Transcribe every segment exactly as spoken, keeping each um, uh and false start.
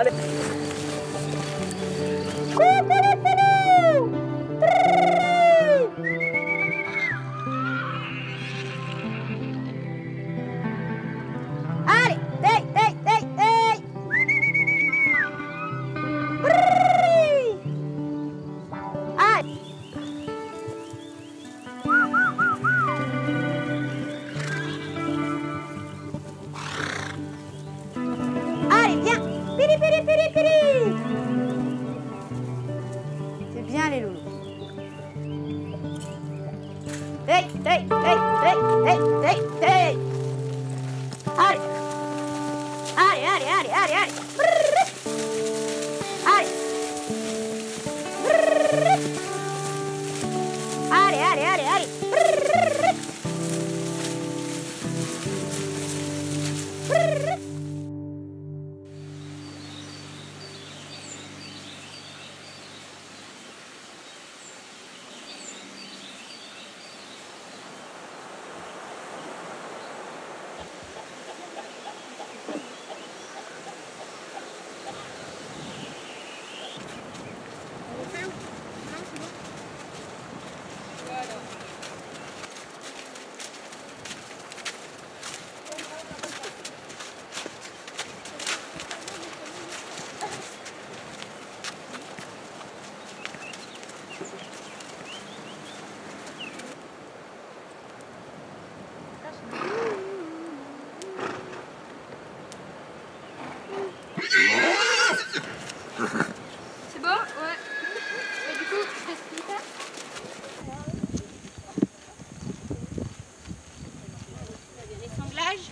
Allez. Allez, hey, hey, hey, hey. Allez. Allez, viens. Piri, piri, piri, piri. C'est bien les loulous. Hey, hey, hey, hey, hey, hey, hey. Allez. Allez, allez, allez, allez, allez. Allez. Allez, allez, allez, allez. C'est bon? Ouais. Et du coup, je t'explique ça? Les sanglages.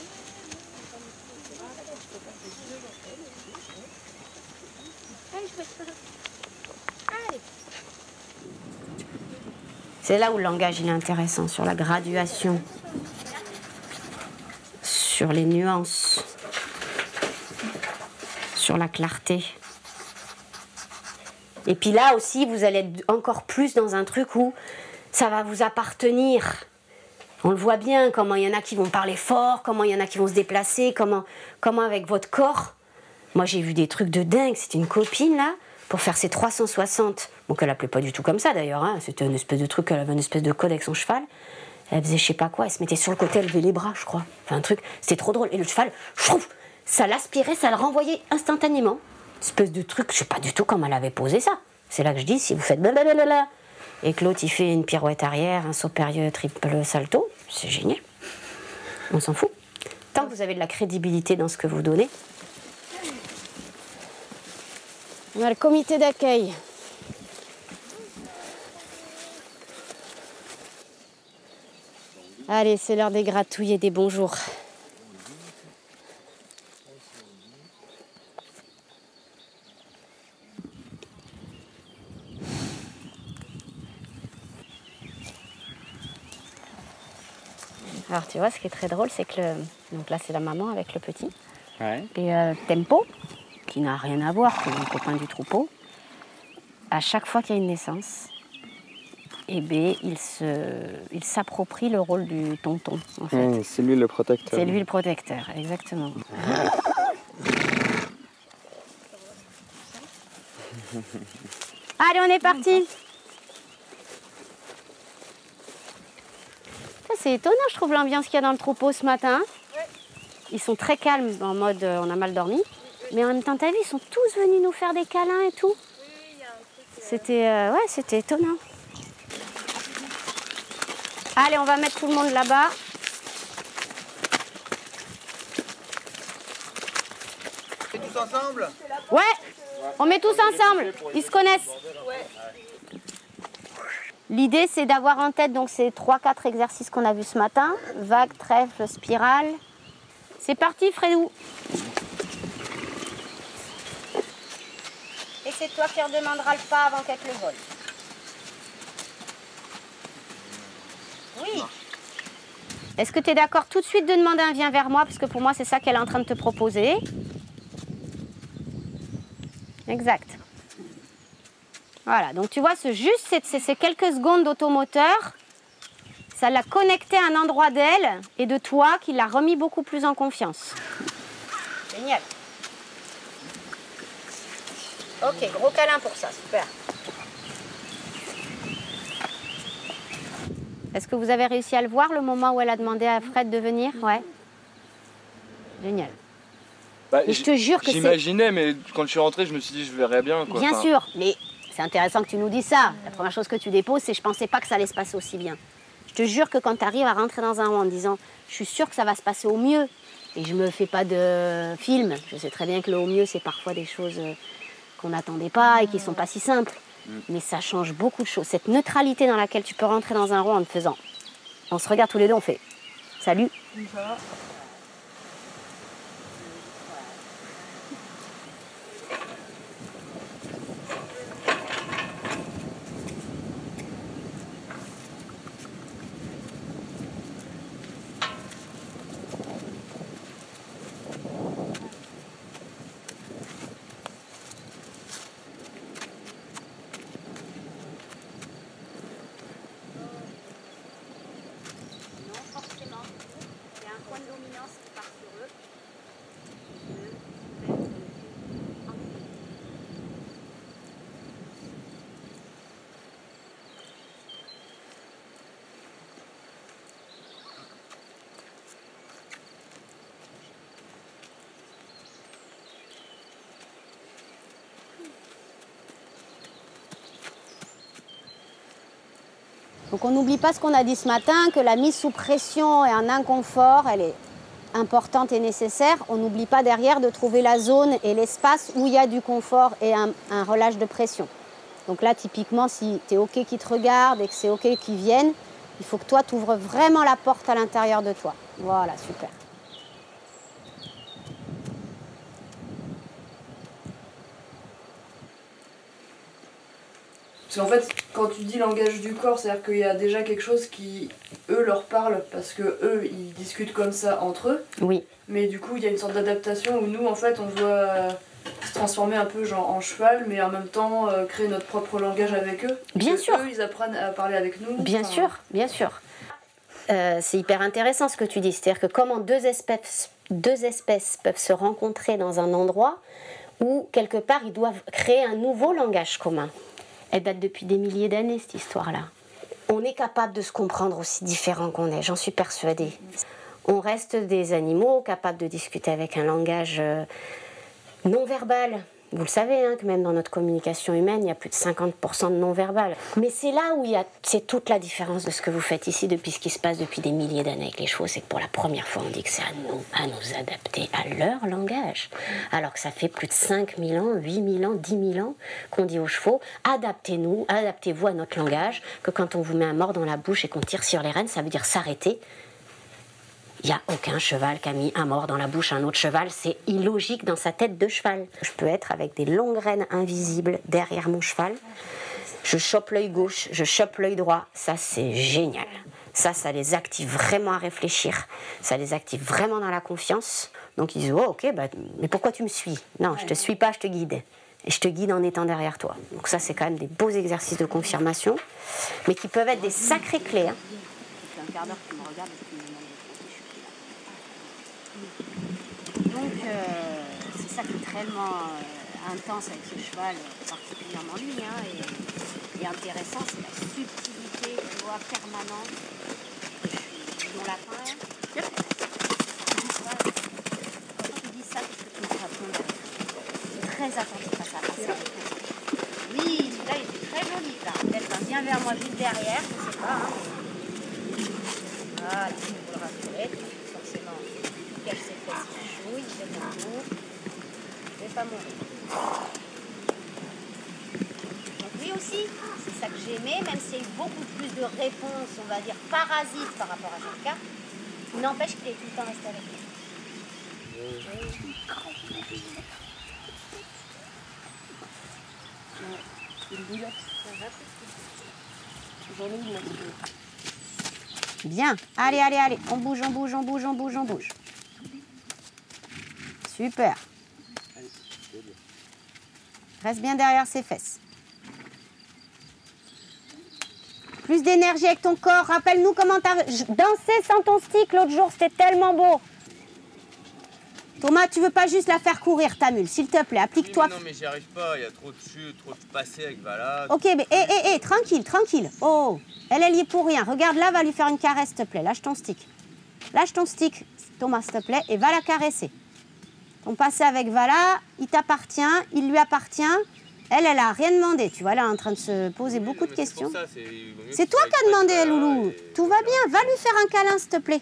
Allez, je fais ça. Allez. C'est là où le langage il est intéressant, sur la graduation, sur les nuances, sur la clarté. Et puis là aussi, vous allez être encore plus dans un truc où ça va vous appartenir. On le voit bien, comment il y en a qui vont parler fort, comment il y en a qui vont se déplacer, comment, comment avec votre corps. Moi, j'ai vu des trucs de dingue. C'était une copine, là, pour faire ses trois cent soixante. Bon, qu'elle appelait pas du tout comme ça, d'ailleurs. Hein. C'était une espèce de truc, elle avait une espèce de code avec son cheval. Elle faisait je sais pas quoi, elle se mettait sur le côté, elle levait les bras, je crois. Enfin, un truc, c'était trop drôle. Et le cheval, chouf, ça l'aspirait, ça le renvoyait instantanément. Espèce de truc, je sais pas du tout comment elle avait posé ça. C'est là que je dis, si vous faites blablabla, et que l'autre il fait une pirouette arrière, un saut périlleux, triple salto, c'est génial. On s'en fout. Tant que vous avez de la crédibilité dans ce que vous donnez. On a le comité d'accueil. Allez, c'est l'heure des gratouilles et des bonjours. Alors tu vois, ce qui est très drôle, c'est que le... donc là c'est la maman avec le petit. Ouais. Et euh, Tempo, qui n'a rien à voir, qui est un copain du troupeau, à chaque fois qu'il y a une naissance, eh bien, il se, il s'approprie le rôle du tonton. En fait. Mmh, c'est lui le protecteur. C'est lui le protecteur, exactement. Allez, on est parti. C'est étonnant, je trouve, l'ambiance qu'il y a dans le troupeau ce matin. Ouais. Ils sont très calmes, en mode euh, on a mal dormi. Mais en même temps, t'as vu, ils sont tous venus nous faire des câlins et tout. Oui, il y a un truc. Euh... C'était euh, ouais, c'était étonnant. Allez, on va mettre tout le monde là-bas. Et tous ensemble? Ouais, on met tous ensemble. Ils se connaissent. Ouais. L'idée, c'est d'avoir en tête donc ces trois quatre exercices qu'on a vus ce matin. Vague, trèfle, spirale. C'est parti, Fredou. Et c'est toi qui redemanderas le pas avant qu'elle te le vole. Oui. Est-ce que tu es d'accord tout de suite de demander un viens vers moi? Parce que pour moi, c'est ça qu'elle est en train de te proposer. Exact. Voilà, donc tu vois, ce juste ces, ces quelques secondes d'automoteur, ça l'a connecté à un endroit d'elle et de toi qui l'a remis beaucoup plus en confiance. Génial. Ok, gros câlin pour ça, super. Est-ce que vous avez réussi à le voir, le moment où elle a demandé à Fred de venir? Ouais. Génial. Bah, mais je te jure que c'est... J'imaginais, mais quand je suis rentré, je me suis dit, je verrais bien. Quoi. Bien enfin... sûr, mais c'est intéressant que tu nous dises ça. La première chose que tu déposes, c'est je pensais pas que ça allait se passer aussi bien. Je te jure que quand tu arrives à rentrer dans un rond en disant, je suis sûre que ça va se passer au mieux, et je me fais pas de film, je sais très bien que le au mieux, c'est parfois des choses qu'on n'attendait pas et qui sont pas si simples. Mais ça change beaucoup de choses. Cette neutralité dans laquelle tu peux rentrer dans un rond en te faisant. On se regarde tous les deux, on fait salut. Donc on n'oublie pas ce qu'on a dit ce matin, que la mise sous pression et un inconfort, elle est importante et nécessaire. On n'oublie pas derrière de trouver la zone et l'espace où il y a du confort et un, un relâche de pression. Donc là, typiquement, si tu es OK qu'ils te regardent et que c'est OK qu'ils viennent, il faut que toi, tu ouvres vraiment la porte à l'intérieur de toi. Voilà, super. Parce qu'en fait, quand tu dis langage du corps, c'est-à-dire qu'il y a déjà quelque chose qui, eux, leur parle, parce que eux, ils discutent comme ça entre eux. Oui. Mais du coup, il y a une sorte d'adaptation où nous, en fait, on doit euh, se transformer un peu genre en cheval, mais en même temps euh, créer notre propre langage avec eux. Bien parce sûr. Eux, ils apprennent à parler avec nous. Bien enfin... sûr, bien sûr. Euh, c'est hyper intéressant ce que tu dis, c'est-à-dire que comment deux espèces, deux espèces peuvent se rencontrer dans un endroit où, quelque part, ils doivent créer un nouveau langage commun. Elle date depuis des milliers d'années, cette histoire-là. On est capable de se comprendre aussi différents qu'on est, j'en suis persuadée. On reste des animaux capables de discuter avec un langage non-verbal. Vous le savez, hein, que même dans notre communication humaine, il y a plus de cinquante pour cent de non-verbal. Mais c'est là où il y a, c'est toute la différence de ce que vous faites ici depuis ce qui se passe depuis des milliers d'années avec les chevaux. C'est que pour la première fois, on dit que c'est à nous, à nous adapter à leur langage. Alors que ça fait plus de cinq mille ans, huit mille ans, dix mille ans qu'on dit aux chevaux, adaptez-nous, adaptez-vous à notre langage, que quand on vous met un mort dans la bouche et qu'on tire sur les rênes, ça veut dire s'arrêter. Il n'y a aucun cheval qui a mis un mort dans la bouche à un autre cheval, c'est illogique dans sa tête de cheval. Je peux être avec des longues rênes invisibles derrière mon cheval, je chope l'œil gauche, je chope l'œil droit, ça c'est génial. Ça, ça les active vraiment à réfléchir, ça les active vraiment dans la confiance. Donc ils disent, oh ok, bah, mais pourquoi tu me suis? Non, je te suis pas, je te guide. Et je te guide en étant derrière toi. Donc ça, c'est quand même des beaux exercices de confirmation, mais qui peuvent être des sacrées clés. Hein. Un quart d'heure qui me regarde et qui me demande donc euh, c'est ça qui est tellement euh, intense avec ce cheval, particulièrement lui, hein, et, et intéressant, c'est la subtilité, tu vois, permanente de mon lapin. Yep. Quand tu dis ça, qu'est-ce que tu me racontes? C'est très attentif à ça. À ça. Oui, celui-là, il était très joli, là. Peut-être viens vers moi juste derrière, je sais pas. Hein. Voilà, il faut le rassurer, forcément. Il cache ses fesses, il chouille, il fait un tour. Je vais pas mourir. Donc lui aussi, c'est ça que j'aimais, même s'il y a eu beaucoup plus de réponses, on va dire, parasites par rapport à Jacques, il n'empêche qu'il est tout le temps resté avec lui. Bien, allez, allez, allez, on bouge, on bouge, on bouge, on bouge, on bouge. Super. Reste bien derrière ses fesses. Plus d'énergie avec ton corps. Rappelle-nous comment t'as dansé sans ton stick l'autre jour, c'était tellement beau. Thomas, tu veux pas juste la faire courir, ta mule, s'il te plaît, applique-toi. Oui, non, mais j'y arrive pas, il y a trop de chutes, trop de passés avec Vala. Ok, mais hé, hé, hé, tranquille, tranquille. Oh, elle, elle y est pour rien. Regarde là, va lui faire une caresse, s'il te plaît. Lâche ton stick. Lâche ton stick, Thomas, s'il te plaît, et va la caresser. Ton passé avec Vala, il t'appartient, il lui appartient. Elle, elle a rien demandé, tu vois, elle est en train de se poser oui, beaucoup non, de questions. C'est toi qui as demandé, Loulou. Et... Tout va bien, va lui faire un câlin, s'il te plaît.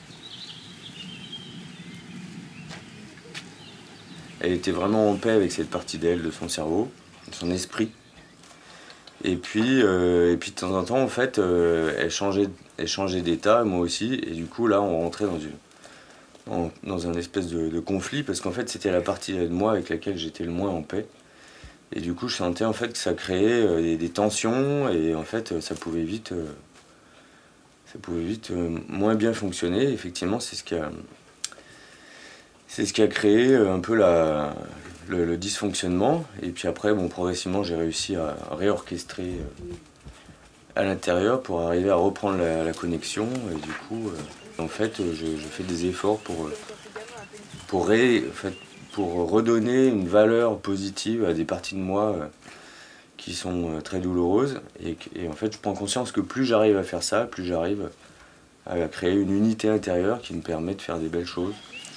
Elle était vraiment en paix avec cette partie d'elle, de son cerveau, de son esprit. Et puis, euh, et puis de temps en temps, en fait, euh, elle changeait, elle changeait d'état, moi aussi. Et du coup, là, on rentrait dans, une, en, dans un espèce de, de conflit, parce qu'en fait, c'était la partie de moi avec laquelle j'étais le moins en paix. Et du coup, je sentais en fait que ça créait euh, des, des tensions, et en fait, ça pouvait vite, euh, ça pouvait vite euh, moins bien fonctionner. Effectivement, c'est ce qui a... C'est ce qui a créé un peu la, le, le dysfonctionnement. Et puis après, bon, progressivement, j'ai réussi à réorchestrer à l'intérieur pour arriver à reprendre la, la connexion. Et du coup, euh, en fait, je, je fais des efforts pour, pour, ré, en fait, pour redonner une valeur positive à des parties de moi euh, qui sont très douloureuses. Et, et en fait, je prends conscience que plus j'arrive à faire ça, plus j'arrive à créer une unité intérieure qui me permet de faire des belles choses.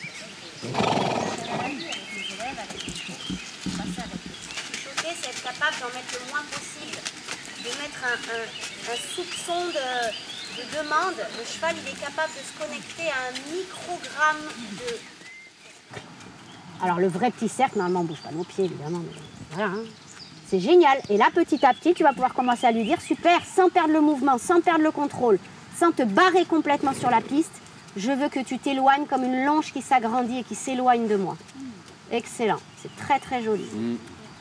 C'est être capable d'en mettre le moins possible, de mettre un, un, un soupçon de, de demande. Le cheval, il est capable de se connecter à un microgramme de... Alors le vrai petit cercle, normalement, on ne bouge pas nos pieds, évidemment. Mais voilà, hein. C'est génial. Et là, petit à petit, tu vas pouvoir commencer à lui dire, super, sans perdre le mouvement, sans perdre le contrôle, sans te barrer complètement sur la piste. Je veux que tu t'éloignes comme une longe qui s'agrandit et qui s'éloigne de moi. Excellent. C'est très, très joli. Mmh.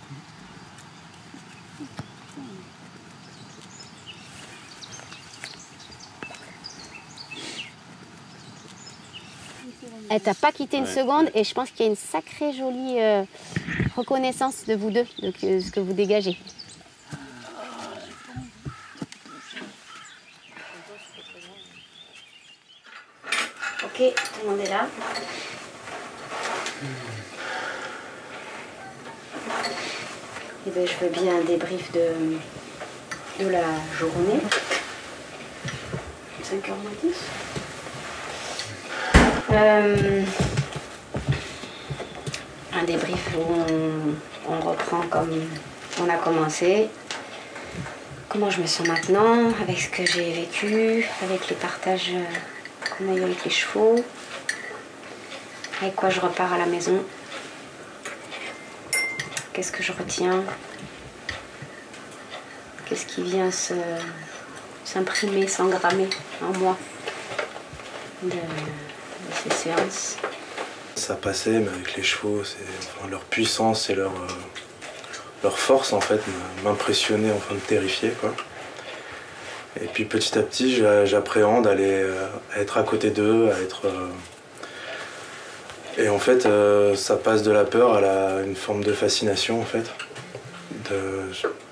Elle t'a pas quitté une ouais, seconde ouais. Et je pense qu'il y a une sacrée jolie euh, reconnaissance de vous deux, de que, ce que vous dégagez. Ok, tout le monde est là. Et bien, je veux bien un débrief de, de la journée. cinq heures moins dix. Euh, un débrief où on, on reprend comme on a commencé. Comment je me sens maintenant, avec ce que j'ai vécu, avec les partages qu'on a eu avec les chevaux, avec quoi je repars à la maison, qu'est-ce que je retiens, qu'est-ce qui vient se, s'imprimer, s'engrammer en moi de, de ces séances. Ça passait, mais avec les chevaux, c'est, enfin, leur puissance et leur, euh, leur force en fait m'impressionnait, enfin me terrifiait quoi. Et puis petit à petit, j'appréhende à, aller, à être à côté d'eux, à être... Euh... Et en fait, euh, ça passe de la peur à la, une forme de fascination, en fait. De...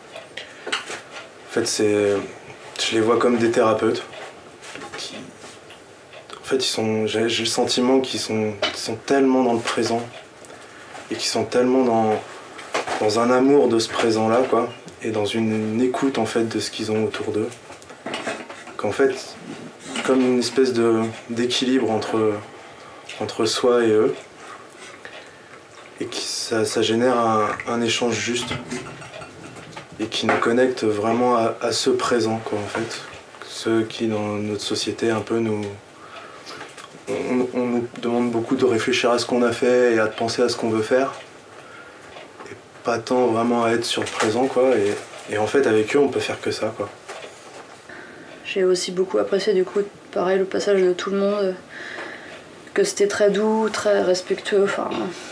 En fait, c'est... Je les vois comme des thérapeutes. Qui... En fait, ils sont... j'ai le sentiment qu'ils sont... qu'ils sont tellement dans le présent. Et qu'ils sont tellement dans... dans un amour de ce présent-là, quoi. Et dans une, une écoute, en fait, de ce qu'ils ont autour d'eux. Qu'en fait, comme une espèce de, d'équilibre entre, entre soi et eux, et que ça, ça génère un, un échange juste, et qui nous connecte vraiment à, à ce présent, quoi, en fait. Ceux qui, dans notre société, un peu nous... On, on nous demande beaucoup de réfléchir à ce qu'on a fait et à penser à ce qu'on veut faire, et pas tant vraiment à être sur le présent, quoi, et, et en fait, avec eux, on peut faire que ça, quoi. J'ai aussi beaucoup apprécié du coup, pareil, le passage de tout le monde, que c'était très doux, très respectueux, enfin...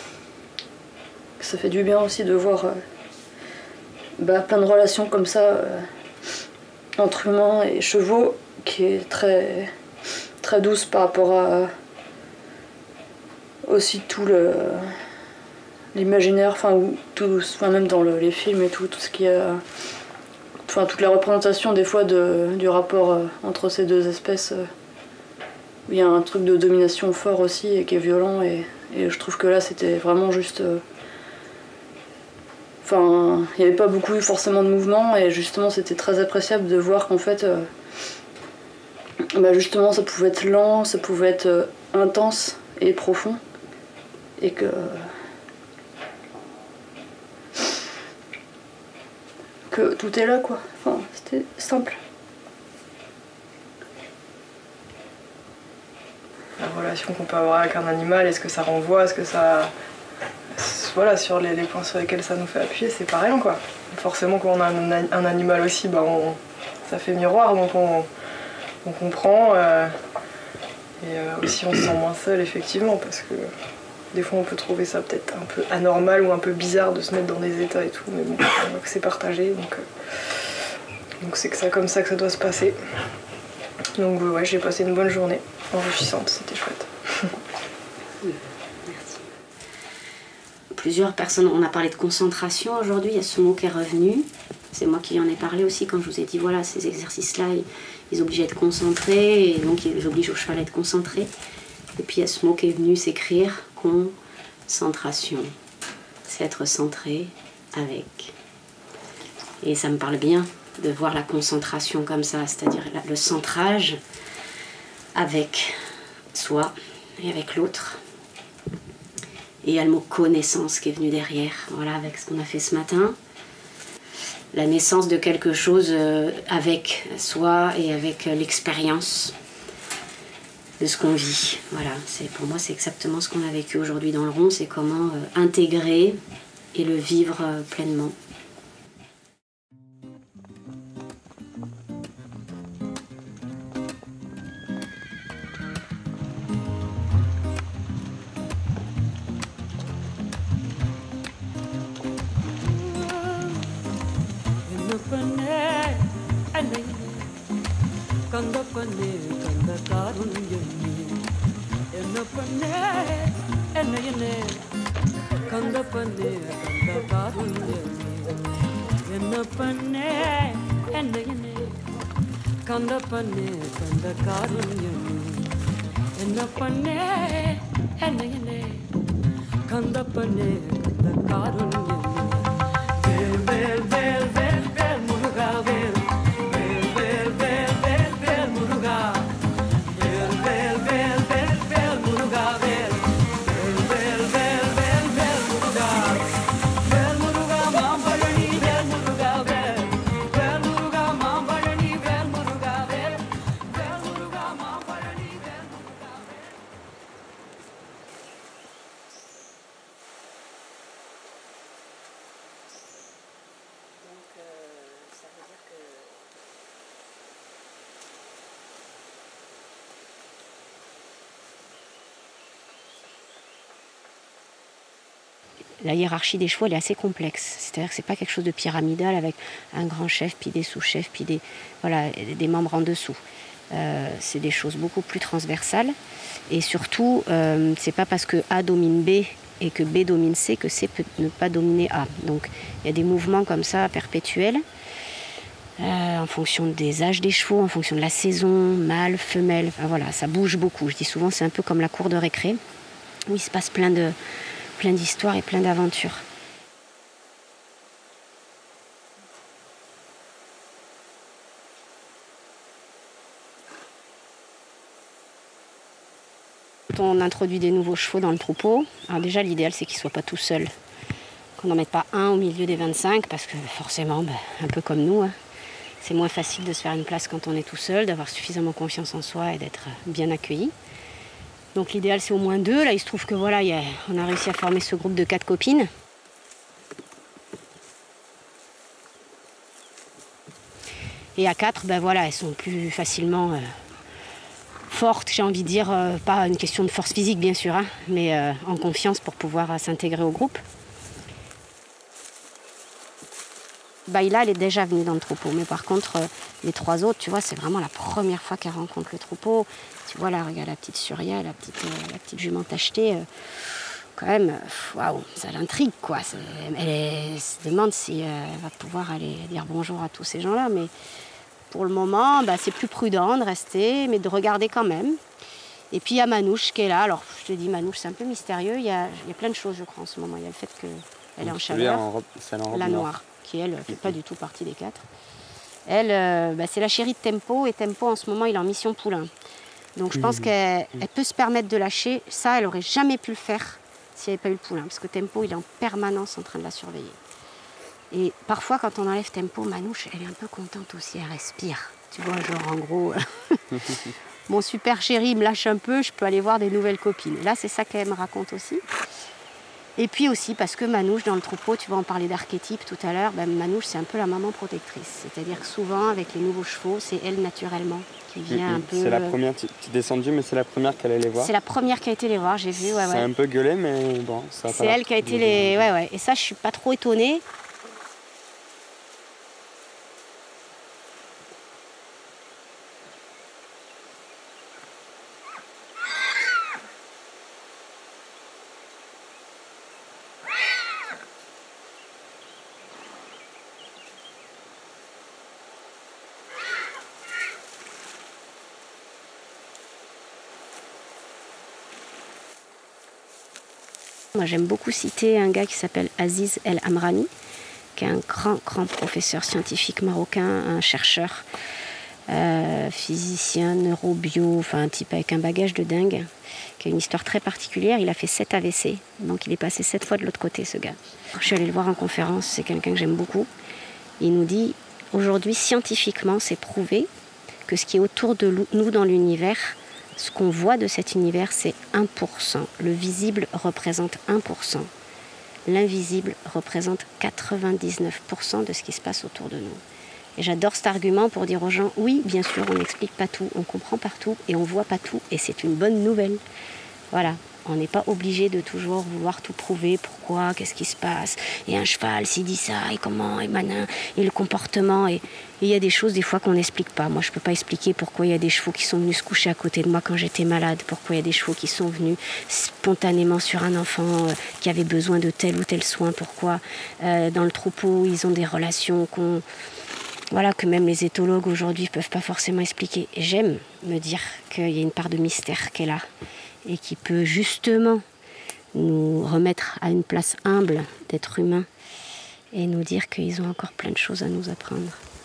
Ça fait du bien aussi de voir euh, bah, plein de relations comme ça, euh, entre humains et chevaux, qui est très, très douce par rapport à... aussi tout le... l'imaginaire, enfin, tout, enfin même dans le, les films et tout, tout ce qui est... Enfin, toute la représentation des fois de, du rapport euh, entre ces deux espèces, euh, où il y a un truc de domination fort aussi et qui est violent, et Et je trouve que là, c'était vraiment juste... Euh... Enfin, il n'y avait pas beaucoup forcément de mouvement, et justement, c'était très appréciable de voir qu'en fait, euh... bah justement, ça pouvait être lent, ça pouvait être euh, intense et profond. Et que... que tout est là, quoi. Enfin, c'était simple. La relation qu'on peut avoir avec un animal, est-ce que ça renvoie, est-ce que ça... Voilà, sur les, les points sur lesquels ça nous fait appuyer, c'est pareil, quoi. Forcément, quand on a un, un animal aussi, bah on, ça fait miroir, donc on, on comprend. Euh, et euh, aussi, on se sent moins seul, effectivement, parce que des fois, on peut trouver ça peut-être un peu anormal ou un peu bizarre de se mettre dans des états et tout, mais bon, c'est partagé, donc euh, donc c'est que ça comme ça que ça doit se passer. Donc ouais, j'ai passé une bonne journée, enrichissante, c'était chouette. Merci. Plusieurs personnes, on a parlé de concentration aujourd'hui, il y a ce mot qui est revenu. C'est moi qui en ai parlé aussi quand je vous ai dit, voilà, ces exercices-là, ils, ils obligent à être concentrés, et donc ils obligent au cheval à être concentré. Et puis il y a ce mot qui est venu s'écrire, concentration. C'est être centré avec. Et ça me parle bien de voir la concentration comme ça, c'est-à-dire le centrage avec soi et avec l'autre. Et il y a le mot connaissance qui est venu derrière, voilà, avec ce qu'on a fait ce matin. La naissance de quelque chose avec soi et avec l'expérience de ce qu'on vit. Voilà, c'est, pour moi, c'est exactement ce qu'on a vécu aujourd'hui dans le rond, c'est comment euh, intégrer et le vivre euh, pleinement. La hiérarchie des chevaux, elle est assez complexe. C'est-à-dire que c'est pas quelque chose de pyramidal avec un grand chef, puis des sous-chefs, puis des, voilà, des membres en dessous. Euh, c'est des choses beaucoup plus transversales. Et surtout, euh, c'est pas parce que A domine B et que B domine C que C peut ne pas dominer A. Donc il y a des mouvements comme ça perpétuels, euh, en fonction des âges des chevaux, en fonction de la saison, mâle, femelle. Enfin voilà, ça bouge beaucoup. Je dis souvent, c'est un peu comme la cour de récré, où il se passe plein de plein d'histoires et plein d'aventures. Quand on introduit des nouveaux chevaux dans le troupeau, alors déjà l'idéal c'est qu'ils ne soient pas tout seuls. Qu'on n'en mette pas un au milieu des vingt-cinq, parce que forcément, ben, un peu comme nous, hein, c'est moins facile de se faire une place quand on est tout seul, d'avoir suffisamment confiance en soi et d'être bien accueilli. Donc l'idéal c'est au moins deux. Là il se trouve que voilà, y a, on a réussi à former ce groupe de quatre copines. Et à quatre, ben voilà, elles sont plus facilement euh, fortes, j'ai envie de dire, euh, pas une question de force physique bien sûr, hein, mais euh, en confiance pour pouvoir euh, s'intégrer au groupe. Baïla, elle est déjà venue dans le troupeau, mais par contre, euh, les trois autres, tu vois, c'est vraiment la première fois qu'elle rencontre le troupeau. Tu vois là, regarde la petite Surya, la petite, euh, la petite jument tachetée, euh, quand même, waouh, ça l'intrigue, quoi. Elle, elle se demande si euh, elle va pouvoir aller dire bonjour à tous ces gens-là, mais pour le moment, bah, c'est plus prudent de rester, mais de regarder quand même. Et puis il y a Manouche qui est là. Alors je te dis Manouche, c'est un peu mystérieux. Il y a, il y a plein de choses, je crois, en ce moment. Il y a le fait qu'elle est en chaleur. En robe, celle en robe la noire. noire, qui elle ne fait pas du tout partie des quatre. Elle, euh, bah, c'est la chérie de Tempo. Et Tempo, en ce moment, il est en mission poulain. Donc je pense qu'elle elle peut se permettre de lâcher. Ça, elle n'aurait jamais pu le faire s'il n'y avait pas eu le poulain. Parce que Tempo, il est en permanence en train de la surveiller. Et parfois, quand on enlève Tempo, Manouche, elle est un peu contente aussi. Elle respire. Tu vois, genre en gros... Mon super chéri me lâche un peu, je peux aller voir des nouvelles copines. Et là, c'est ça qu'elle me raconte aussi. Et puis aussi, parce que Manouche, dans le troupeau, tu vas en parler d'archétype tout à l'heure, ben Manouche, c'est un peu la maman protectrice. C'est-à-dire que souvent, avec les nouveaux chevaux, c'est elle naturellement qui vient mmh, un peu... C'est la première, tu es descendue, mais c'est la première qu'elle allait les voir. C'est la première qui a été les voir, j'ai vu, ouais, ouais. C'est un peu gueulé, mais bon, ça va pas. C'est elle qui a été les... Ouais, ouais. Et ça, je suis pas trop étonnée. Moi, j'aime beaucoup citer un gars qui s'appelle Aziz El Amrani, qui est un grand, grand professeur scientifique marocain, un chercheur, euh, physicien, neurobio, enfin un type avec un bagage de dingue, qui a une histoire très particulière. Il a fait sept A V C, donc il est passé sept fois de l'autre côté, ce gars. Je suis allée le voir en conférence, c'est quelqu'un que j'aime beaucoup. Il nous dit, aujourd'hui, scientifiquement, c'est prouvé que ce qui est autour de nous dans l'univers, ce qu'on voit de cet univers, c'est un pour cent. Le visible représente un pour cent. L'invisible représente quatre-vingt-dix-neuf pour cent de ce qui se passe autour de nous. Et j'adore cet argument pour dire aux gens, oui, bien sûr, on n'explique pas tout, on comprend partout et on voit pas tout. Et c'est une bonne nouvelle. Voilà. On n'est pas obligé de toujours vouloir tout prouver, pourquoi, qu'est-ce qui se passe. Et un cheval, s'il dit ça, et comment, et manin, et le comportement. Et il y a des choses, des fois, qu'on n'explique pas. Moi, je ne peux pas expliquer pourquoi il y a des chevaux qui sont venus se coucher à côté de moi quand j'étais malade, pourquoi il y a des chevaux qui sont venus spontanément sur un enfant euh, qui avait besoin de tel ou tel soin, pourquoi euh, dans le troupeau, ils ont des relations qu'on... Voilà, que même les éthologues aujourd'hui ne peuvent pas forcément expliquer. Et j'aime me dire qu'il y a une part de mystère qui est là et qui peut justement nous remettre à une place humble d'être humain et nous dire qu'ils ont encore plein de choses à nous apprendre.